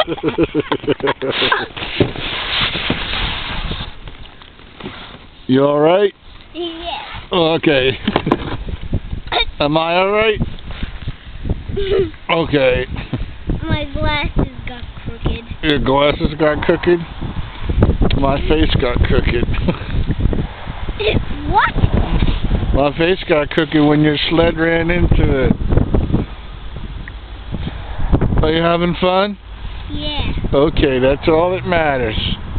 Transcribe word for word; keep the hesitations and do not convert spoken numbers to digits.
You alright? Yes. Okay. Am I alright? Okay. My glasses got crooked. Your glasses got crooked? My face got crooked. What? My face got crooked when your sled ran into it. Are you having fun? Yeah. Okay, that's all that matters.